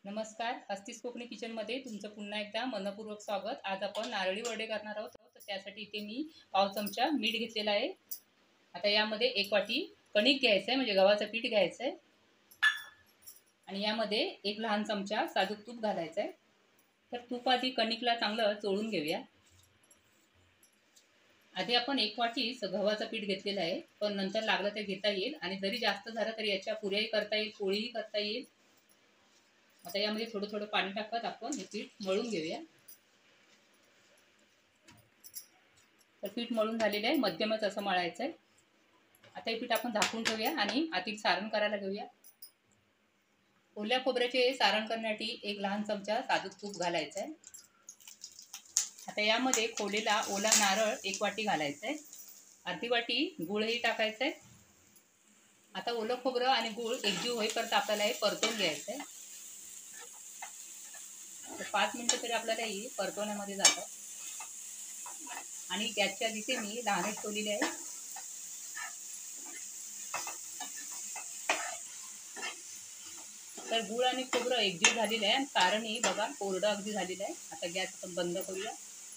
नमस्कार, हस्तीस कोकणी किचनमध्ये तुमचं पुन्हा एकदा मनपूर्वक स्वागत। आज आपण नारळी वडे करणार आहोत। तर त्यासाठी इथे मी पाव चमचा मीठ घेतलेला आहे। आता यामध्ये 1 वाटी कणिक घ्यायचं आहे, म्हणजे गव्हाचं पीठ घ्यायचं आहे। आणि यामध्ये 1 लहान चमचा साजूक तूप घालायचं आहे। तर तूप आधी कणिकला चांगलं चोळून घेऊया। आधी आपण 1 वाटी गव्हाचं पीठ घेतलेलं आहे, पण नंतर लागलं तर घेता येईल। आणि जरी जास्त झालं तरी याच्या पुऱ्याही करता येईल, पोळीही करता येईल। आता यामध्ये थोडं थोडं पाणी टाकत आपण हे पीठ मळून घेऊया। तर पीठ मळून झालेलं आहे, मध्यमच असं मळायचं आहे। आता हे पीठ आपण झाकून ठेवूया आणि आतील सारण करायला घेऊया। ओल्या खोबऱ्याचे सारण करण्यासाठी 1 लहान चमचा साजूक तूप घालायचं आहे। आता यामध्ये खोवलेला ओला नारळ 1 वाटी घालायचा आहे। अर्धी वाटी गूळही टाकायचं आहे। आता ओलं खोबरं आणि गूळ एकजीव होईपर्यंत आपल्याला हे परतवून घ्यायचं आहे। 5 मिनिटं तरी आपल्याला ही परतवण्यामध्ये जातात। आणि गॅसच्या दिशे मी लहानच ठेवलेली आहे। तर गूळ आणि खोबरं एकजीव झालेलं आहे आणि सारणही बघा कोरडं अगदी झालेलं आहे। आता गॅस आपण बंद करूया।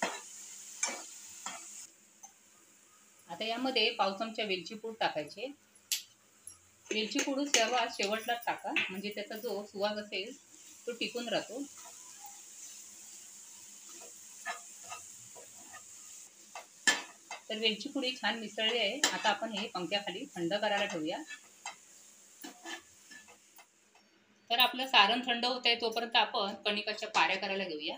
आता यामध्ये पाव चमचा वेलची पूड टाकायची। वेलची पूड सर्वात शेवटलाच टाका, म्हणजे त्याचा जो सुवास असेल तो टिकून राहतो। तर वेलची पूड छान मिसळली आहे। आता आपण हे पंख्याखाली थंड करायला ठेवूया। तर आपलं सारण थंड होत आहे तोपर्यंत आपण कणिकाच्या पाऱ्या करायला घेऊया।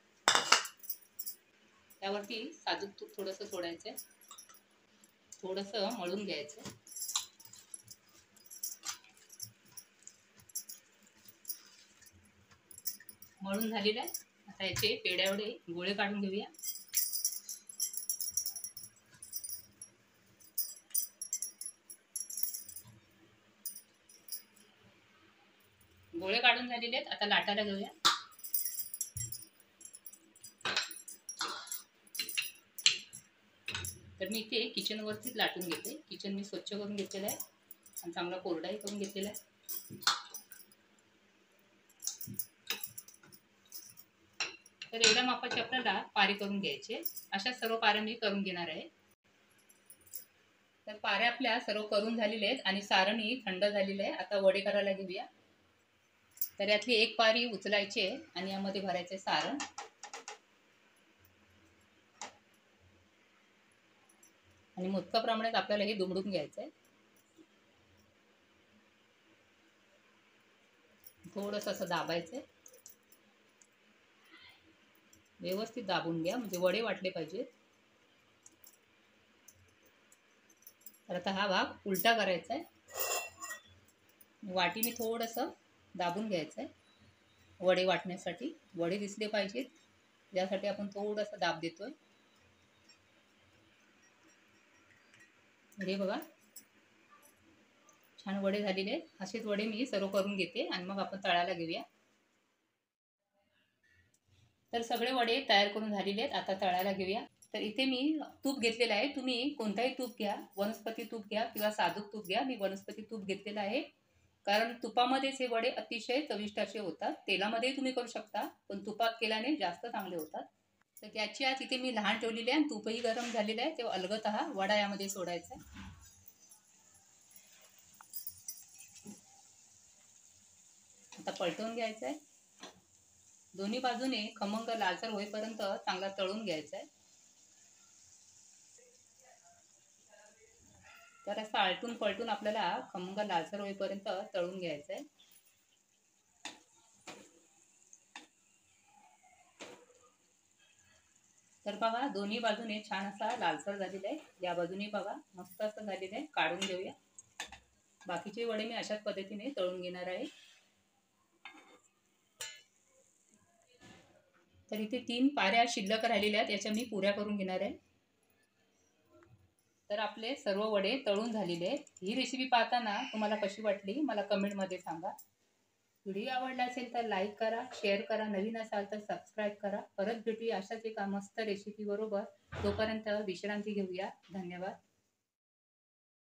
त्यावरती साजूक तूप थोडंसं सोडायचं, थोडंसं मळून घ्यायचं। मळून झालेलं आहे। आता याचे पेड्यावडे गोळे काढून घेऊया। गोळे काढून झालेले आहेत, आता लाटायला घेऊया। तर मी इथे किचनवरतीच लाटून घेते। किचन मी स्वच्छ करून घेतलेलं आहे आणि चांगला कोरडाही करून घेतलेला आहे। तर एवढ्या मापाचे आपल्याला पारे करून घ्यायचे। अशा सर्व पाऱ्या मी करून घेणार आहे। तर पाऱ्या आपल्या सर्व करून झालेल्या आहेत आणि सारणही थंड झालेलं आहे। आता वडे करायला घेऊया। तर यातली 1 पारी उचलायची आहे आणि यामध्ये भरायचे सारण। आणि मोदकाप्रमाणेच आपल्याला हे दुमडून घ्यायचं आहे। थोडंसं असं दाबायचं, व्यवस्थित दाबून घ्या, म्हणजे वडे वाटले पाहिजेत। तर आता हा भाग उलटा करायचा आहे। वाटीने थोडंसं दाबून घ्यायचं आहे वडे वाटण्यासाठी। वडे दिसले पाहिजेत यासाठी आपण थोडंसं दाब देतोय। हे बघा छान वडे झालेले आहेत। असेच वडे मी सर्व करून घेते आणि मग आपण तळायला घेऊया। तर सगळे वडे तयार करून झालेले आहेत, आता तळायला घेऊया। तर इथे मी तूप घेतलेलं आहे। तुम्ही कोणताही तूप घ्या, वनस्पती तूप घ्या किंवा साजूक तूप घ्या। मी वनस्पती तूप घेतलेलं आहे, कारण तुपामध्येच हे वडे अतिशय चविष्ट असे होतात। तेलामध्येही तुम्ही करू शकता, पण तुपात केल्याने जास्त चांगले होतात। तर गॅसची आच इथे मी लहान ठेवलेली आहे आणि तूपही गरम झालेलं आहे। तेव्हा अलगद वडा यामध्ये सोडायचा आहे। आता पलटवून घ्यायचं आहे। दोन्ही बाजूने खमंग लालसर होईपर्यंत चांगला तळून घ्यायचा आहे। तर असं आलटून पलटून आपल्याला खमंग लालसर होईपर्यंत तळून घ्यायचं आहे। तर बघा दोन्ही बाजूने छान असा लालसर झालेला आहे। या बाजूने बघा मस्त असं झालेलं आहे। काढून घेऊया। बाकीचे वडे मी अशाच पद्धतीने तळून घेणार आहे। तर इथे 3 पाऱ्या शिल्लक राहिलेल्या आहेत, याच्या मी पुऱ्या करून घेणार आहे। तर आपले सर्व वडे तळून झालेले आहेत। ही रेसिपी पाहताना तुम्हाला कशी वाटली मला कमेंटमध्ये सांगा। व्हिडिओ आवडला असेल तर लाईक करा, शेअर करा, नवीन असाल तर सबस्क्राईब करा। परत भेटूया अशाच एका मस्त रेसिपी बरोबर। तोपर्यंत विश्रांती घेऊया। धन्यवाद।